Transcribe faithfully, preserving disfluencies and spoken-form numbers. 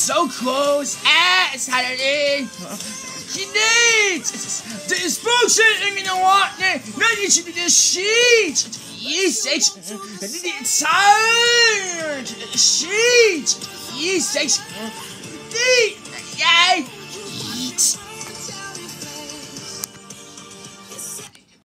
so close. Ah, it's Saturday. She needs. This bullshit. You know what? No, you should do this shit. Yes, it's tired. Shit. Yes, it's. Yay.